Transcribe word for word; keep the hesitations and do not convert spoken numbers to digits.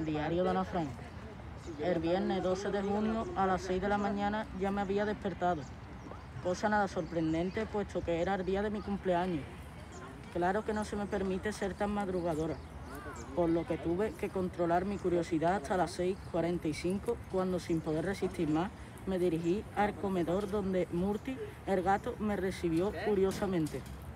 diario de Ana Frank. El viernes doce de junio a las seis de la mañana ya me había despertado. Cosa nada sorprendente, puesto que era el día de mi cumpleaños. Claro que no se me permite ser tan madrugadora, por lo que tuve que controlar mi curiosidad hasta las seis cuarenta y cinco, cuando sin poder resistir más, me dirigí al comedor donde Murti, el gato, me recibió curiosamente.